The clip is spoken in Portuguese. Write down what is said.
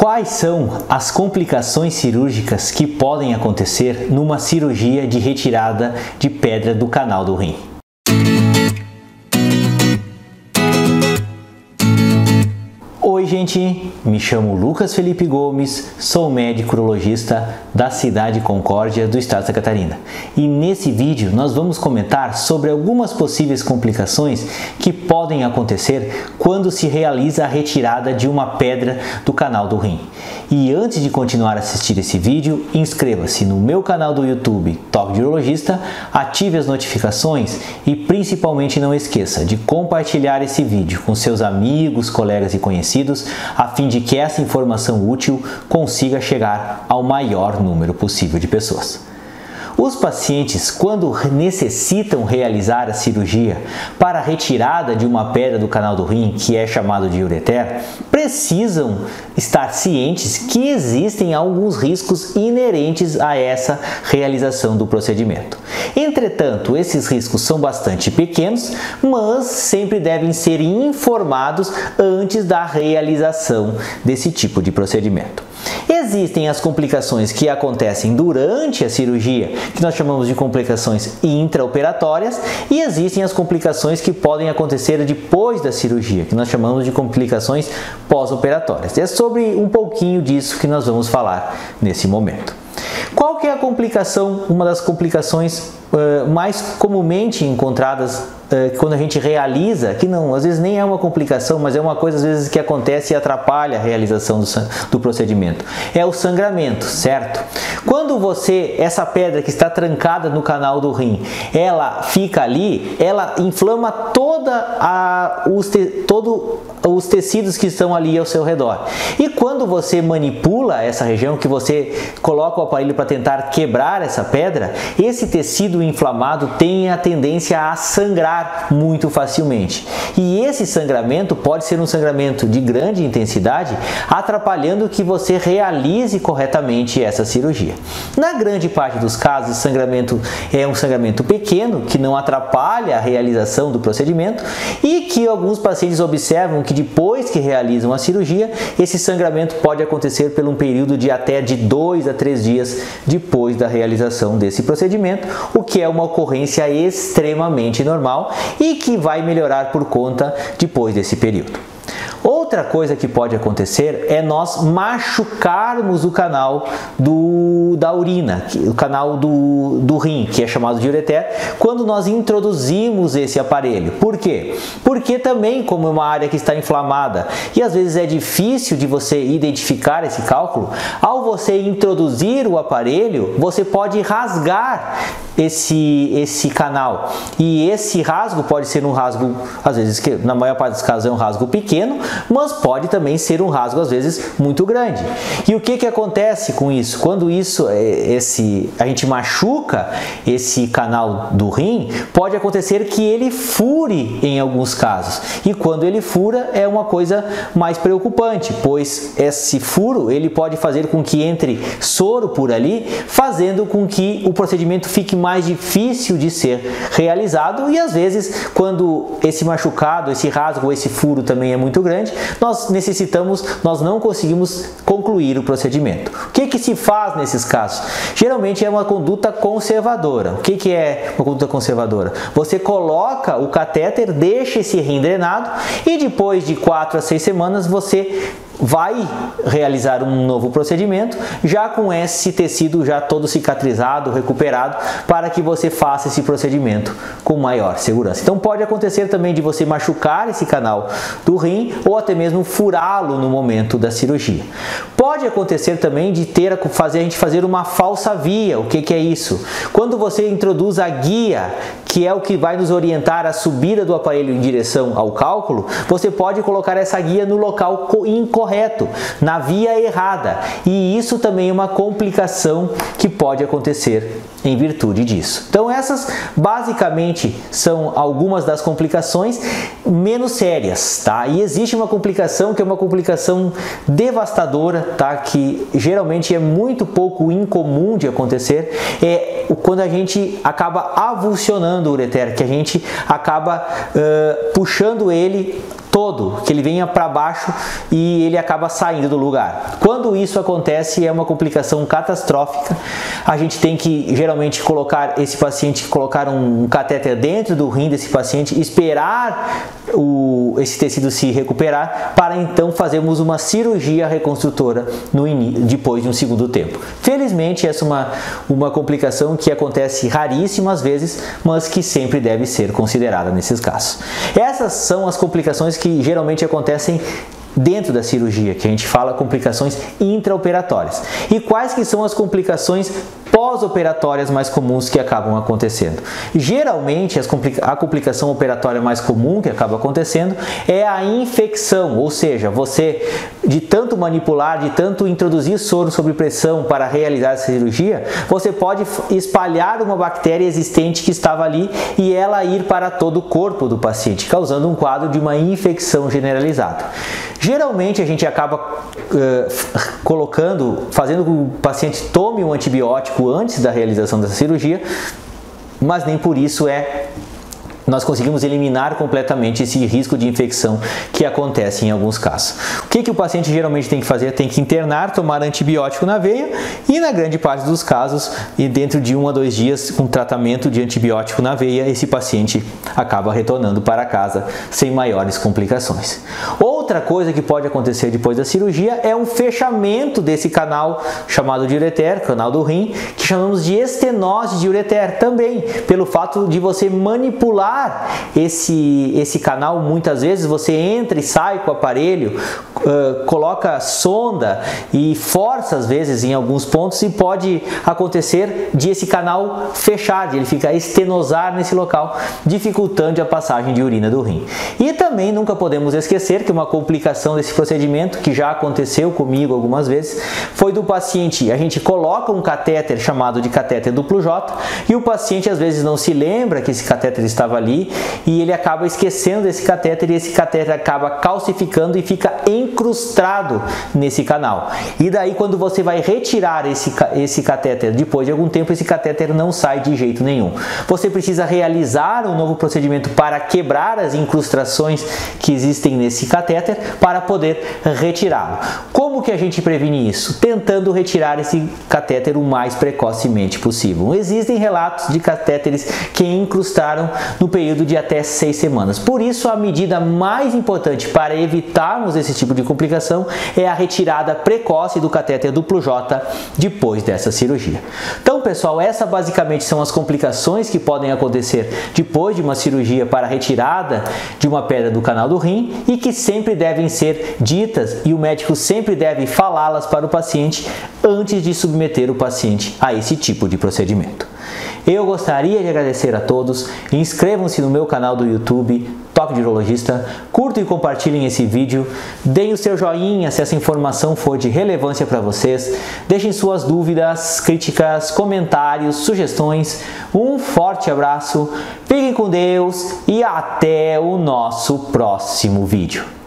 Quais são as complicações cirúrgicas que podem acontecer numa cirurgia de retirada de pedra do canal do rim? Oi gente, me chamo Lucas Felipe Gomes, sou médico urologista da cidade de Concórdia, do estado de Santa Catarina. E nesse vídeo nós vamos comentar sobre algumas possíveis complicações que podem acontecer quando se realiza a retirada de uma pedra do canal do rim. E antes de continuar a assistir esse vídeo, inscreva-se no meu canal do YouTube, Toque de Urologista, ative as notificações e principalmente não esqueça de compartilhar esse vídeo com seus amigos, colegas e conhecidos, a fim de que essa informação útil consiga chegar ao maior número possível de pessoas. Os pacientes, quando necessitam realizar a cirurgia para a retirada de uma pedra do canal do rim, que é chamado de ureter, precisam estar cientes que existem alguns riscos inerentes a essa realização do procedimento. Entretanto, esses riscos são bastante pequenos, mas sempre devem ser informados antes da realização desse tipo de procedimento. Existem as complicações que acontecem durante a cirurgia, que nós chamamos de complicações intraoperatórias, e existem as complicações que podem acontecer depois da cirurgia, que nós chamamos de complicações pós-operatórias. É sobre um pouquinho disso que nós vamos falar nesse momento. Qual que é a complicação, uma das complicações mais comumente encontradas quando a gente realiza, que não, às vezes nem é uma complicação, mas é uma coisa às vezes que acontece e atrapalha a realização do procedimento. É o sangramento, certo? Quando essa pedra que está trancada no canal do rim, ela fica ali, ela inflama todos os tecidos que estão ali ao seu redor. E quando você manipula essa região, que você coloca o aparelho para tentar quebrar essa pedra, esse tecido inflamado tem a tendência a sangrar muito facilmente. E esse sangramento pode ser um sangramento de grande intensidade, atrapalhando que você realize corretamente essa cirurgia. Na grande parte dos casos, esse sangramento é um sangramento pequeno, que não atrapalha a realização do procedimento e que alguns pacientes observam que depois que realizam a cirurgia, esse sangramento pode acontecer por um período de até de 2 a 3 dias depois da realização desse procedimento, o que é uma ocorrência extremamente normal e que vai melhorar por conta depois desse período. Outra coisa que pode acontecer é nós machucarmos o canal da urina, o canal do rim, que é chamado de ureter, quando nós introduzimos esse aparelho. Por quê? Porque também, como é uma área que está inflamada e às vezes é difícil de você identificar esse cálculo, ao você introduzir o aparelho, você pode rasgar esse canal. E esse rasgo pode ser um rasgo, às vezes, que na maior parte dos casos é um rasgo pequeno, mas pode também ser um rasgo às vezes muito grande. E o que acontece com isso? Quando a gente machuca esse canal do rim, pode acontecer que ele fure em alguns casos. E quando ele fura é uma coisa mais preocupante, pois esse furo ele pode fazer com que entre soro por ali, fazendo com que o procedimento fique mais difícil de ser realizado. E às vezes, quando esse machucado, esse rasgo, esse furo também é muito grande, nós não conseguimos concluir o procedimento. O que se faz nesses casos? Geralmente é uma conduta conservadora. O que é uma conduta conservadora? Você coloca o catéter, deixa esse rim drenado e depois de 4 a 6 semanas você vai realizar um novo procedimento já com esse tecido já todo cicatrizado, recuperado, para que você faça esse procedimento com maior segurança. Então pode acontecer também de você machucar esse canal do rim ou até mesmo furá-lo no momento da cirurgia. Pode acontecer também de a gente fazer uma falsa via. O que é isso? Quando você introduz a guia, que é o que vai nos orientar a subida do aparelho em direção ao cálculo, você pode colocar essa guia no local incorreto, na via errada. E isso também é uma complicação que pode acontecer em virtude disso. Então essas basicamente são algumas das complicações menos sérias, tá? E existe uma complicação que é uma complicação devastadora, tá? Que geralmente é muito pouco incomum de acontecer, é quando a gente acaba avulsionando o ureter, que a gente acaba puxando ele todo, que ele venha para baixo e ele acaba saindo do lugar. Quando isso acontece, é uma complicação catastrófica. A gente tem que geralmente colocar esse paciente, colocar um catéter dentro do rim desse paciente, esperar esse tecido se recuperar para então fazermos uma cirurgia reconstrutora depois de um segundo tempo. Felizmente, essa é uma complicação que acontece raríssimas vezes, mas que sempre deve ser considerada nesses casos. Essas são as complicações que geralmente acontecem dentro da cirurgia, que a gente fala complicações intraoperatórias. E quais que são as complicações pós-operatórias mais comuns que acabam acontecendo? Geralmente, a complicação operatória mais comum que acaba acontecendo é a infecção, ou seja, você, de tanto manipular, de tanto introduzir soro sob pressão para realizar essa cirurgia, você pode espalhar uma bactéria existente que estava ali e ela ir para todo o corpo do paciente, causando um quadro de uma infecção generalizada. Geralmente a gente acaba fazendo com que o paciente tome um antibiótico antes da realização dessa cirurgia, mas nem por isso nós conseguimos eliminar completamente esse risco de infecção que acontece em alguns casos. O que o paciente geralmente tem que fazer? Tem que internar, tomar antibiótico na veia e, na grande parte dos casos, e dentro de 1 a 2 dias, com tratamento de antibiótico na veia, esse paciente acaba retornando para casa sem maiores complicações. Outra coisa que pode acontecer depois da cirurgia é um fechamento desse canal chamado de ureter, canal do rim, que chamamos de estenose de ureter também, pelo fato de você manipular esse canal. Muitas vezes você entra e sai com o aparelho, coloca sonda e força às vezes em alguns pontos, e pode acontecer de esse canal fechar, de ele ficar estenosar nesse local, dificultando a passagem de urina do rim. E também nunca podemos esquecer que uma complicação desse procedimento, que já aconteceu comigo algumas vezes, foi do paciente. A gente coloca um catéter chamado de catéter duplo J e o paciente às vezes não se lembra que esse catéter estava ali e ele acaba esquecendo desse catéter, e esse catéter acaba calcificando e fica encrustado nesse canal. E daí, quando você vai retirar esse catéter, depois de algum tempo, esse catéter não sai de jeito nenhum. Você precisa realizar um novo procedimento para quebrar as incrustações que existem nesse catéter para poder retirá-lo. Como que a gente previne isso? Tentando retirar esse catéter o mais precocemente possível. Existem relatos de catéteres que incrustaram no período de até 6 semanas. Por isso, a medida mais importante para evitarmos esse tipo de complicação é a retirada precoce do catéter duplo J depois dessa cirurgia. Então, pessoal, essas basicamente são as complicações que podem acontecer depois de uma cirurgia para retirada de uma pedra do canal do rim e que sempre devem ser ditas, e o médico sempre deve falá-las para o paciente antes de submeter o paciente a esse tipo de procedimento. Eu gostaria de agradecer a todos. Inscrevam-se no meu canal do YouTube, Toque de Urologista, curtam e compartilhem esse vídeo, deem o seu joinha se essa informação for de relevância para vocês, deixem suas dúvidas, críticas, comentários, sugestões. Um forte abraço, fiquem com Deus e até o nosso próximo vídeo.